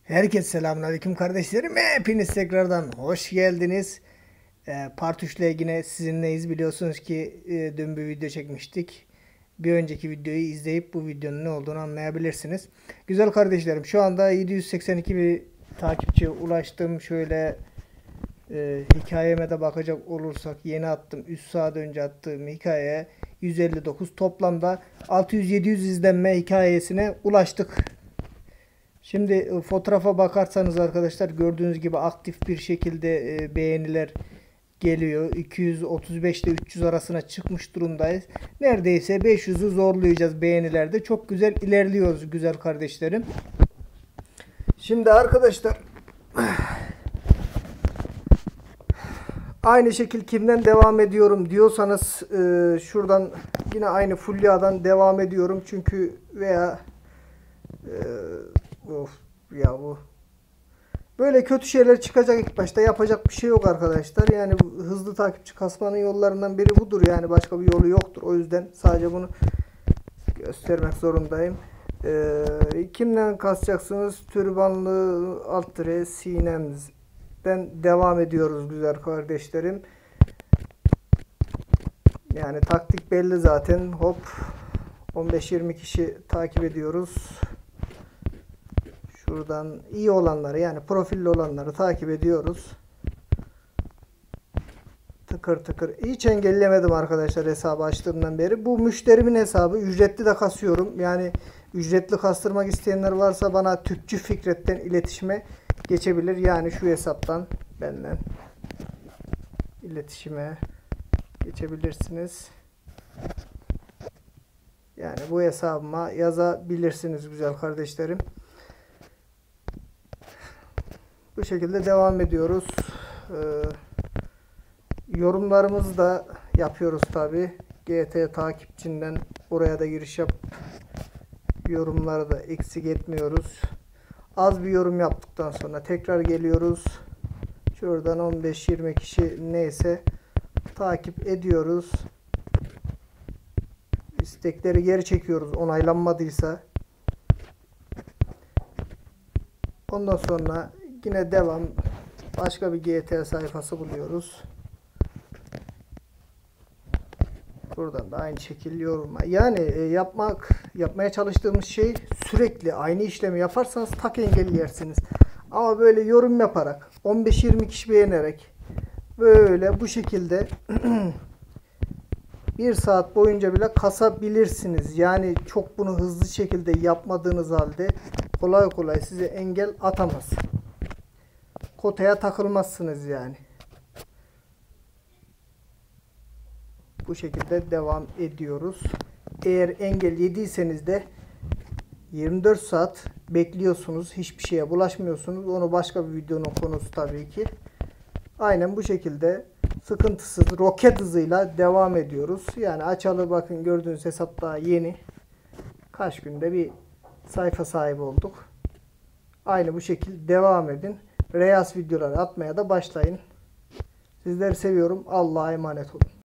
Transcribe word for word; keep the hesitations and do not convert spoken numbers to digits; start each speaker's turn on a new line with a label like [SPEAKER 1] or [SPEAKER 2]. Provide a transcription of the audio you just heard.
[SPEAKER 1] Herkese selamünaleyküm kardeşlerim. Hepiniz tekrardan hoş geldiniz. Ee, Part üç ile yine sizinleyiz. Biliyorsunuz ki e, dün bir video çekmiştik. Bir önceki videoyu izleyip bu videonun ne olduğunu anlayabilirsiniz. Güzel kardeşlerim, şu anda yedi yüz seksen iki bir takipçiye ulaştım. Şöyle e, hikayeme de bakacak olursak yeni attım. üç saat önce attığım hikayeye yüz elli dokuz, toplamda altı yüz yedi yüz izlenme hikayesine ulaştık. Şimdi e, fotoğrafa bakarsanız arkadaşlar, gördüğünüz gibi aktif bir şekilde e, beğeniler geliyor. iki yüz otuz beş ile üç yüz arasına çıkmış durumdayız. Neredeyse beş yüzü zorlayacağız beğenilerde. Çok güzel ilerliyoruz güzel kardeşlerim. Şimdi arkadaşlar, aynı şekil kimden devam ediyorum diyorsanız e, şuradan yine aynı Fulya'dan devam ediyorum. Çünkü veya e, of ya bu böyle kötü şeyler çıkacak ilk başta, yapacak bir şey yok arkadaşlar. Yani hızlı takipçi kasmanın yollarından biri budur, yani başka bir yolu yoktur. O yüzden sadece bunu göstermek zorundayım. Ee, kimden kasacaksınız? Türbanlı alt tire Sinem'den devam ediyoruz güzel kardeşlerim. Yani taktik belli zaten. Hop, on beş yirmi kişi takip ediyoruz. Buradan iyi olanları, yani profilli olanları takip ediyoruz. Tıkır tıkır. Hiç engellemedim arkadaşlar hesabı açtığımdan beri. Bu müşterimin hesabı. Ücretli de kasıyorum. Yani ücretli kastırmak isteyenler varsa bana Tüpçü Fikret'ten iletişime geçebilir. Yani şu hesaptan benden iletişime geçebilirsiniz. Yani bu hesabıma yazabilirsiniz güzel kardeşlerim. Bu şekilde devam ediyoruz. Ee, yorumlarımızı da yapıyoruz tabi. G T takipçinden oraya da giriş yap. Yorumları da eksik etmiyoruz. Az bir yorum yaptıktan sonra tekrar geliyoruz. Şuradan on beş yirmi kişi neyse takip ediyoruz. İstekleri geri çekiyoruz onaylanmadıysa. Ondan sonra yine devam. Başka bir G T sayfası buluyoruz. Buradan da aynı şekilde yorulma. Yani e, yapmak yapmaya çalıştığımız şey, sürekli aynı işlemi yaparsanız tak engelleyersiniz. Ama böyle yorum yaparak, on beş yirmi kişi beğenerek, böyle bu şekilde bir saat boyunca bile kasabilirsiniz. Yani çok bunu hızlı şekilde yapmadığınız halde kolay kolay size engel atamaz. Kotaya takılmazsınız yani. Bu şekilde devam ediyoruz. Eğer engel yediyseniz de yirmi dört saat bekliyorsunuz. Hiçbir şeye bulaşmıyorsunuz. Onu başka bir videonun konusu tabii ki. Aynen bu şekilde sıkıntısız roket hızıyla devam ediyoruz. Yani açalı bakın, gördüğünüz hesap daha yeni. Kaç günde bir sayfa sahibi olduk. Aynı bu şekilde devam edin. Reels videoları atmaya da başlayın. Sizleri seviyorum. Allah'a emanet olun.